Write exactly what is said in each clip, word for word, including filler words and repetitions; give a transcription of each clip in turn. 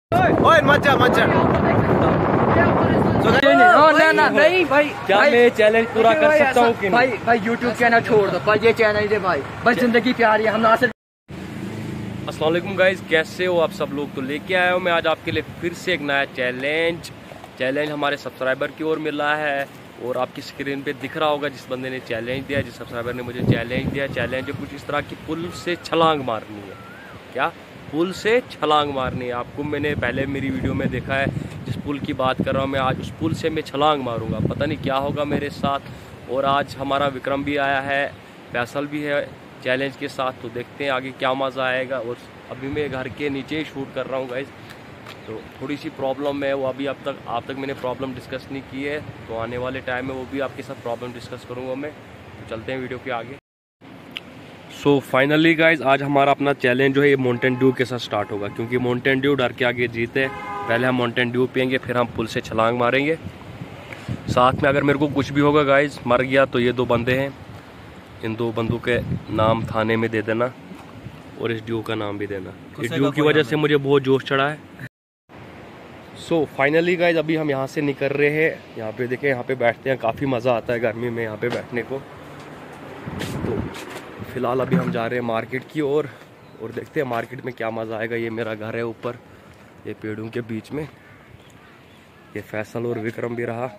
ओए मत जा मत जा। नहीं भाई, क्या मैं चैलेंज पूरा कर सकता हूँ कि भाई? भाई यूट्यूब चैनल छोड़ दो भाई, ये चैनल दे भाई, बस जिंदगी प्यारी है हम ना सिर्फ। अस्सलाम वालेकुम गाइस, कैसे हो आप सब लोग? तो लेके आया हूँ मैं आज आपके लिए फिर से एक नया चैलेंज चैलेंज हमारे सब्सक्राइबर की ओर मिला है और आपकी स्क्रीन पे दिख रहा होगा जिस बंदे ने चैलेंज दिया, जिस सब्सक्राइबर ने मुझे चैलेंज दिया। चैलेंज कुछ इस तरह की पुल से छलांग मारनी है। क्या पुल से छलांग मारनी है? आपको मैंने पहले मेरी वीडियो में देखा है, जिस पुल की बात कर रहा हूँ मैं, आज उस पुल से मैं छलांग मारूंगा। पता नहीं क्या होगा मेरे साथ। और आज हमारा विक्रम भी आया है, फैसल भी है चैलेंज के साथ, तो देखते हैं आगे क्या मज़ा आएगा। और अभी मैं घर के नीचे ही शूट कर रहा हूँ गाइस, तो थोड़ी सी प्रॉब्लम है, वो अभी अब तक आप तक मैंने प्रॉब्लम डिस्कस नहीं की है, तो आने वाले टाइम में वो भी आपके साथ प्रॉब्लम डिस्कस करूँगा मैं। तो चलते हैं वीडियो के आगे। सो फाइनली गाइज आज हमारा अपना चैलेंज जो है ये माउंटेन ड्यू के साथ स्टार्ट होगा, क्योंकि माउंटेन ड्यू डर के आगे जीते। पहले हम माउंटेन ड्यू पियेंगे, फिर हम पुल से छलांग मारेंगे। साथ में अगर मेरे को कुछ भी होगा गाइज, मर गया, तो ये दो बंदे हैं, इन दो बंदों के नाम थाने में दे देना और इस ड्यू का नाम भी देना। इस ड्यू की वजह से मुझे बहुत जोश चढ़ा है। सो फाइनली गाइज अभी हम यहाँ से निकल रहे हैं। यहाँ पे देखें, यहाँ पे बैठते हैं, काफ़ी मज़ा आता है गर्मी में यहाँ पे बैठने को। तो फिलहाल अभी हम जा रहे हैं मार्केट की ओर और, और देखते हैं मार्केट में क्या मज़ा आएगा। ये मेरा घर है ऊपर, ये पेड़ों के बीच में, ये फैसल और विक्रम भी रहा।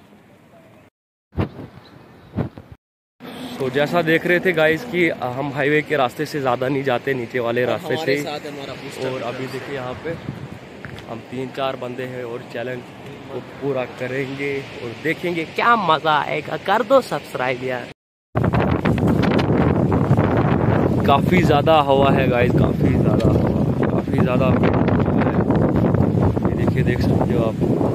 तो जैसा देख रहे थे गाइस कि हम हाईवे के रास्ते से ज़्यादा नहीं जाते, नीचे वाले रास्ते से ही। और अभी देखिए यहाँ पे हम तीन चार बंदे हैं और चैलेंज को पूरा करेंगे और देखेंगे क्या मज़ा आएगा। कर दो सब्सक्राइब यार। काफ़ी ज़्यादा हवा है गाइस, काफ़ी ज़्यादा हवा, काफ़ी ज़्यादा ये देखिए, देख सकते हो आप।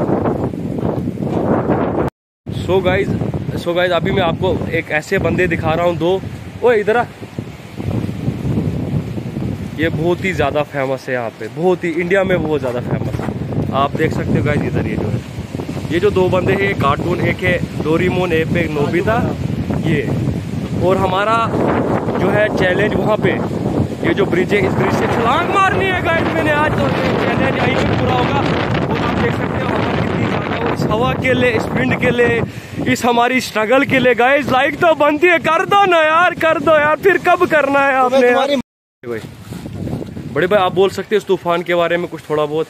सो गाइस सो गाइस अभी मैं आपको एक ऐसे बंदे दिखा रहा हूँ, दो। ओए इधर आ, ये बहुत ही ज़्यादा फेमस है यहाँ पे, बहुत ही, इंडिया में बहुत ज़्यादा फेमस है। आप देख सकते हो गाइस इधर, ये जो है, ये जो दो बंदे हैं, कार्टून, एक है डोरेमोन, एक पे नोबिता, ये। और हमारा जो है चैलेंज वहाँ पे, ये जो ब्रिज है, इस ब्रिज से छलांग मारनी है गाइस मैंने आज। तो चैलेंज यहीं पे पूरा होगा। और आप देख सकते हो हवा कितनी ज़्यादा, और इस हवा के लिए, इस विंड के लिए, इस हमारी स्ट्रगल के लिए गाइस लाइक तो बनती है। कर दो ना यार, कर दो यार, फिर कब करना है आपने भाई? बड़े भाई आप बोल सकते हो इस तूफान के बारे में कुछ थोड़ा बहुत?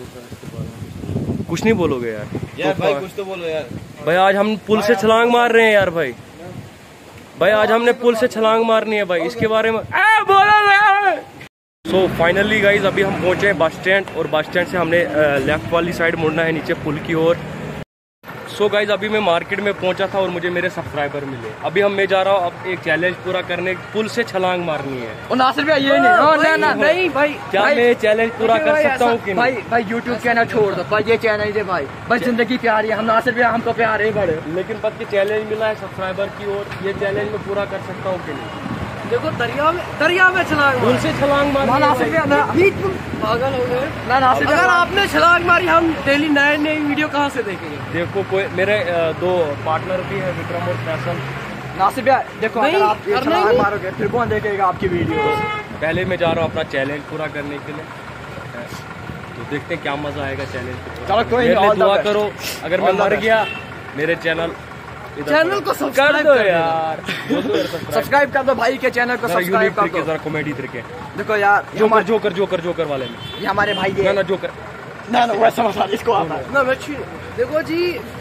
कुछ नहीं बोलोगे यार? यार भाई कुछ तो बोलो यार। भाई आज हम पुल से छलांग मार रहे हैं यार भाई, भाई आज हमने पुल से छलांग मारनी है भाई, इसके बारे में ए बोलो। सो फाइनली गाइज अभी हम पहुंचे बस स्टैंड, और बस स्टैंड से हमने लेफ्ट वाली साइड मुड़ना है नीचे पुल की ओर। सो गाइज अभी मैं मार्केट में पहुंचा था और मुझे मेरे सब्सक्राइबर मिले। अभी हम मैं जा रहा हूँ अब एक चैलेंज पूरा करने, पुल से छलांग मारनी है। और नासिर भैया ये नहीं, ओ, ना, ना, नहीं भाई, क्या भाई, मैं चैलेंज पूरा कर सकता हूँ कि भाई? भाई यूट्यूब चैनल छोड़ दो भाई, ये चैनल दे भाई, बस जिंदगी प्यारी है हम नासिर भैया, हमको प्यार है बड़े। लेकिन पद के चैलेंज मिला है सब्सक्राइबर की ओर, ये चैलेंज मैं पूरा कर सकता हूँ कि नहीं? देखो दरिया में, दरिया में छलांग, पुल से छलांग मारनी है। पागल हो गए ना नासिर, अगर आपने छलांग मारी हम डेली नए नई वीडियो कहाँ से देखेंगे? देखो कोई मेरे दो पार्टनर भी है, विक्रम और फैसल। नासिर भैया देखो, अगर आप ये छलांग मारोगे फिर कौन देखेगा आपकी वीडियो? पहले मैं जा रहा हूँ अपना चैलेंज पूरा करने के लिए, तो देखते हैं क्या मजा आएगा चैलेंज पे। चलो कोई नहीं, दुआ करो, अगर मैं मर गया मेरे चैनल चैनल को सब्सक्राइब कर दो यार, सब्सक्राइब कर दो भाई के चैनल को सब्सक्राइब कर दो। जरा कॉमेडी तरीके देखो यार, जोकर जोकर जोकर जोकर वाले में ये हमारे भाई ना ना जोकर ना ना वैसा मत, इसको आता है ना। देखो जी,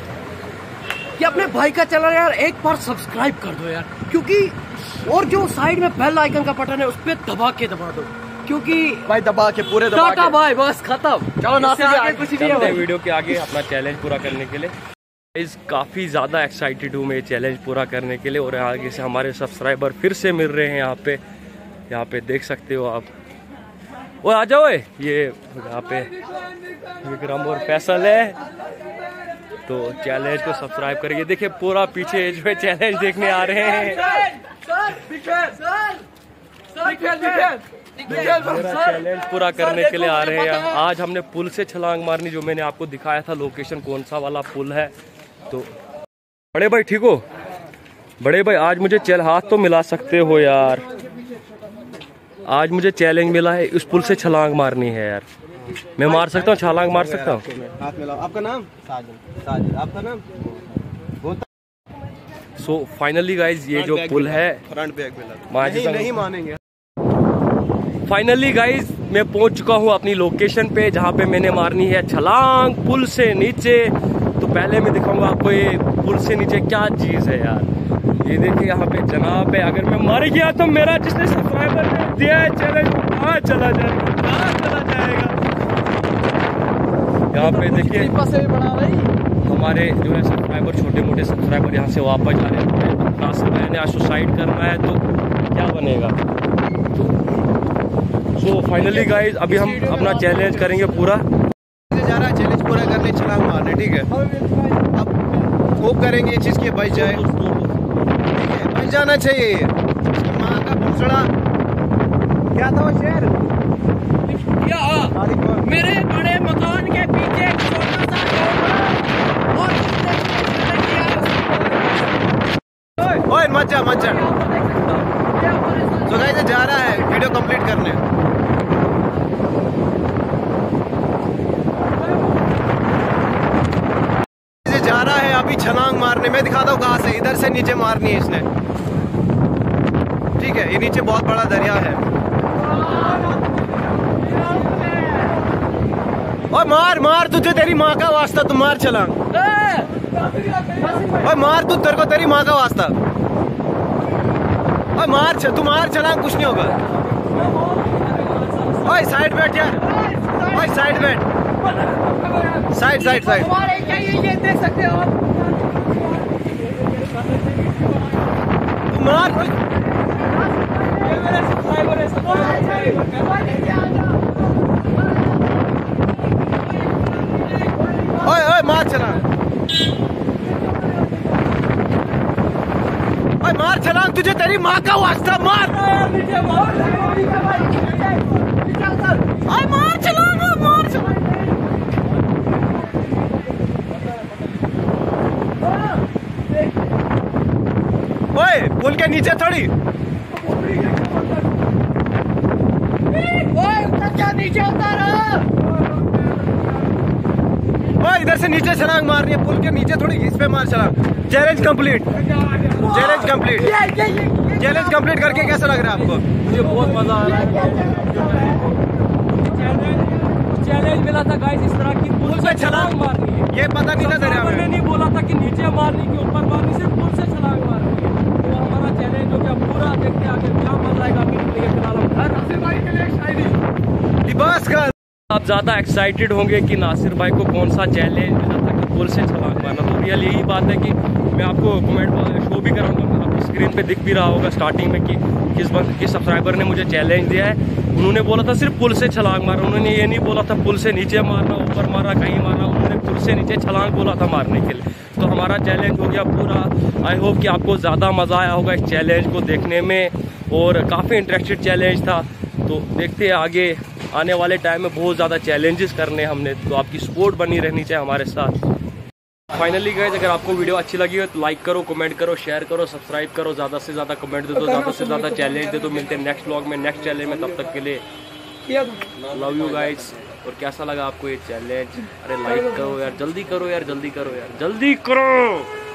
ये अपने भाई का चैनल यार एक बार सब्सक्राइब कर दो यार, क्योंकि और जो साइड में बेल आइकन का बटन है उस पर दबा के दबा दो, क्योंकि भाई दबा के पूरे दबा के भाई बस खत्म। चलो ना आगे कुछ नहीं है वीडियो के आगे अपना चैलेंज पूरा करने के लिए। इस काफ़ी ज़्यादा एक्साइटेड हूँ मैं चैलेंज पूरा करने के लिए, और आगे से हमारे सब्सक्राइबर फिर से मिल रहे हैं यहाँ पे, यहाँ पे देख सकते हो आप। वो आ जाओ, ये यहाँ पे विक्रम और फैसल है, तो चैलेंज को सब्सक्राइब करिए। देखिए पूरा पीछे जो है चैलेंज देखने आ रहे हैं, चैलेंज पूरा करने के लिए आ रहे हैं। आज हमने पुल से छलांग मारनी, जो मैंने आपको दिखाया था लोकेशन कौन सा वाला पुल है। तो बड़े भाई ठीक हो? बड़े भाई आज मुझे चल हाथ तो मिला सकते हो यार, आज मुझे चैलेंज मिला है, इस पुल से छलांग मारनी है यार। मैं मार सकता हूँ, छलांग मार सकता हूँ। हाथ मिलाओ। आपका नाम? साजिद। साजिद। आपका नाम? सो फाइनली गाइज ये जो पुल है, फ्रंट बैक मिला। नहीं, नहीं मानेंगे। फाइनली गाइज मैं पहुंच चुका हूँ अपनी लोकेशन पे, जहाँ पे मैंने मारनी है छलांग पुल से नीचे। तो पहले मैं दिखाऊंगा आपको ये पुल से नीचे क्या चीज है यार। ये देखिए यहाँ पे जनाब है, अगर मैं मर गया तो मेरा जिसने सब्सक्राइबर ने दिया है चैलेंज कहाँ चला जाएगा, कहाँ चला जाएगा। यहाँ पे देखिए हमारे जो है सब्सक्राइबर, छोटे मोटे सब्सक्राइबर यहाँ से वापस जा रहे हैं। नासिर भाई ने आज सुसाइड करना है तो क्या बनेगा। सो फाइनली गाइज अभी हम अपना चैलेंज करेंगे पूरा। जा रहा है चैलेंज पूरा करने, छलांग मारने, ठीक है। अब होप करेंगे ये चीज की बच जाए, ठीक है, बच जाना चाहिए। इसकी माँ का भूसड़ा क्या था वो शेर? क्या मेरे बड़े मकान के पीछे छोटा सा और ओए मत जा मत जा। तो गाइस जा रहा है वीडियो कंप्लीट करने। जा रहा है अभी छलांग मारने। मैं दिखाता हूँ कहाँ से। इधर से नीचे मारनी है इसने, ठीक है। ये नीचे बहुत बड़ा दरिया है। और मार मार, तुझे तेरी माँ का वास्ता, तू मार छलांग। और मार तू, तेरे को तेरी माँ का वास्ता। और मार, तू मार छलांग, कुछ नहीं होगा। ओए साइड बैठ यार, ओए साइड बैठ, साइड साइड साइड। ये देख सकते हो आप। तू मार। ओए ओए मार छलांग, ओए मार छलांग, तुझे तेरी माँ का वास्ता, मार। ओए मार छलांग, मार छलांग। ओए पुल के नीचे थोड़ी। ओए उतर जा, नीचे उतर। ओए इधर से नीचे छलांग मारनी है, पुल के नीचे थोड़ी, इस पे मार छलांग। Challenge complete, challenge complete, challenge complete करके कैसा लग रहा है आपको? मुझे बहुत मजा आ रहा है। चैलेंज मिला था गाइस इस तरह की पुल से छलांग मारनी है। ये पता नहीं था दरिया में। नहीं बोला था कि नीचे मारनी की ऊपर मारनी, सिर्फ पुल से छलांग मारनी है। तो हमारा चैलेंज हो गया पूरा। देखते हैं आगे क्या मजा आएगा। अभी फिलहाल हम नासिर भाई के लिए शायरी लिबास का। आप ज्यादा एक्साइटेड होंगे कि नासिर भाई को कौन सा चैलेंज मिला था कि पुल से छलांग मारना। तो रियल यही बात है कि मैं आपको कमेंट शो भी कराऊंगा, आपकी स्क्रीन पे दिख भी रहा होगा स्टार्टिंग में कि किस बंद किस सब्सक्राइबर ने मुझे चैलेंज दिया है। उन्होंने बोला था सिर्फ पुल से छलांग मारना, उन्होंने ये नहीं बोला था पुल से नीचे मारना, ऊपर मारना, कहीं मारना। उन्होंने पुल से नीचे छलांग बोला था मारने के लिए। तो हमारा चैलेंज हो गया पूरा। आई होप कि आपको ज़्यादा मज़ा आया होगा इस चैलेंज को देखने में, और काफ़ी इंटरेस्टेड चैलेंज था। तो देखते हैं आगे आने वाले टाइम में बहुत ज़्यादा चैलेंजेस करने हमने, तो आपकी सपोर्ट बनी रहनी चाहिए हमारे साथ। फाइनली गाइस अगर आपको वीडियो अच्छी लगी हो तो लाइक करो, कमेंट करो, शेयर करो, सब्सक्राइब करो, ज़्यादा से ज़्यादा कमेंट दे दो, ज़्यादा से ज़्यादा चैलेंज दे दो। मिलते हैं नेक्स्ट व्लॉग में, नेक्स्ट चैलेंज में। तब तक के लिए लव यू गाइस। और कैसा लगा आपको ये चैलेंज? अरे लाइक करो यार, जल्दी करो यार, जल्दी करो यार, जल्दी करो।